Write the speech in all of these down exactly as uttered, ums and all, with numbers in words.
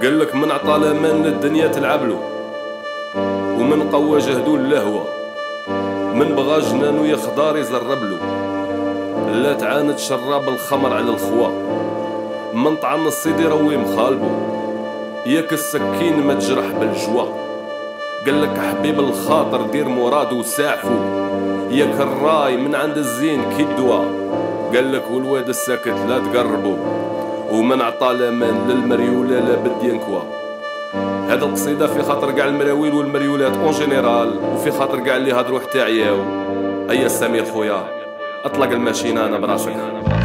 قالك من عطى الامان للدنيا تلعبلو، ومن قوى جهدو اللهوة، من بغى جنانو يخضار يزربلو، لا تعاند شراب الخمر على الخوا، من طعن الصيد يروي مخالبو، ياك السكين ما تجرح بالجوا. قالك حبيب الخاطر دير مرادو وساعفو، ياك الراي من عند الزين كي الدوا. قالك والواد الساكت لا تقربو، ومن عطى الامان للمريولة لا بد ينكوا. هاد القصيدة في خاطر كاع المراويل والمريولات اون جينيرال، وفي خاطر كاع اللي هادرو حتى عياو. ايا سمير خويا اطلق الماشينة انا براسك.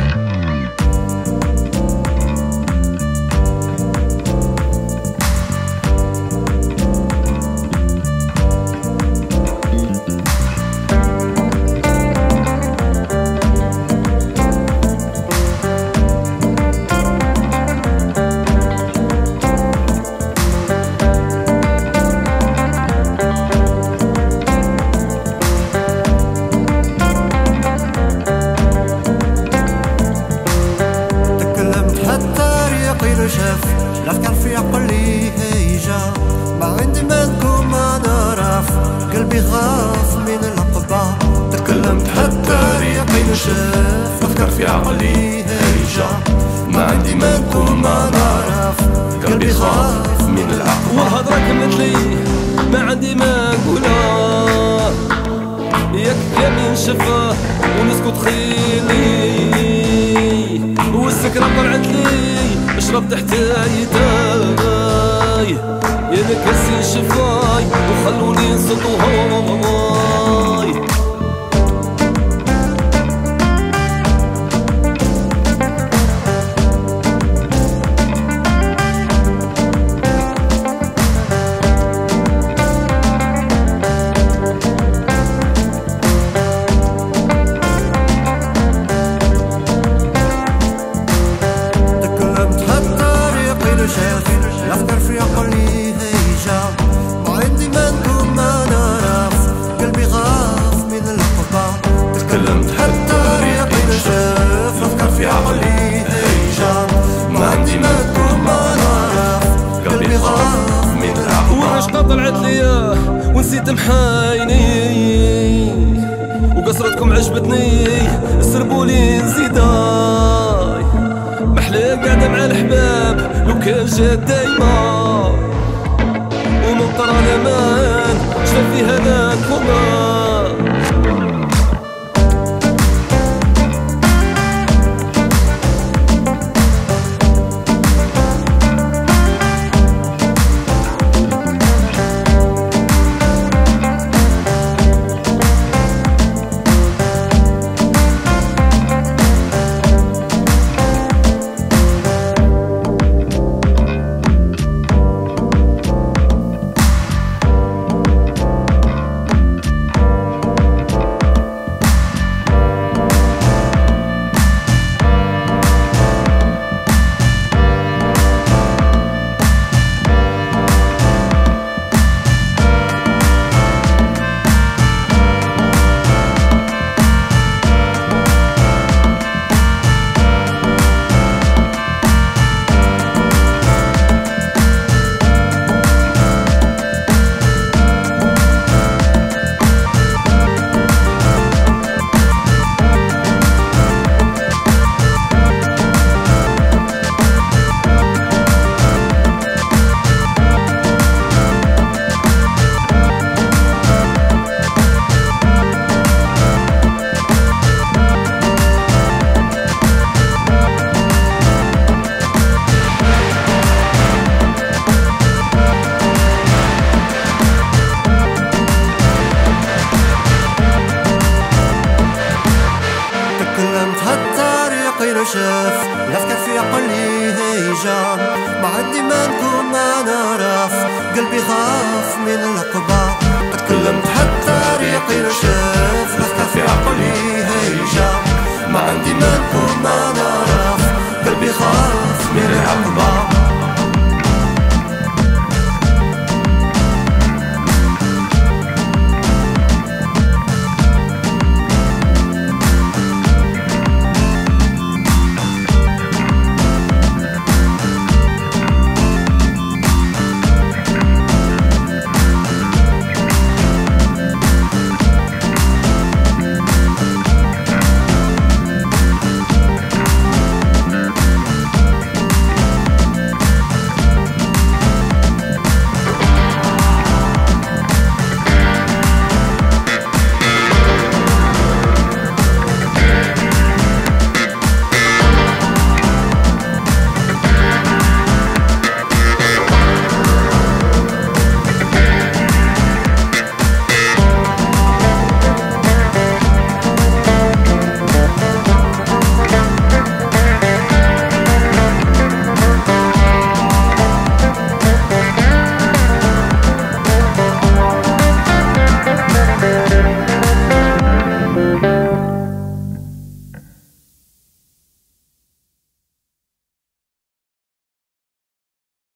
شاف الأفكار في عقلي هيجا، ما عندي ما نكون ما نعرف، قلبي خاف من العقبة. تكلمت حتى ريقي شاف الأفكار في عقلي هيجا، ما عندي ما نكون ما نعرف، قلبي خاف من العقبة. والهضرة كملت لي ما عندي ما نقولها، ياك كامل شفاه ونسكت خيلي، والسكرة طلعت لي اشرب تحت يداي، يا لكاسي شفاي وخلوني نصدوهاي. الأفكار في عقلي هيجا، ما عندي ما نكون ما نعرف، قلبي خاف من العقبة. تكلمت حتى ريقي شاف الأفكار في عقلي هيجا، ما عندي ما نكون ما نعرف، قلبي خاف من العقبة. والعشقة طلعت ليا ونسيت محايني، وقصرتكم عجبتني سربولي نزيداي، محلى قاعدة مع الحباب لو كان جات دايما، ومن قرى الامان شاف في هذاك وما. شاف الأفكار في عقلي هيجا، ما عندي ما نكون ما نعرف، قلبي خاف من العقبة.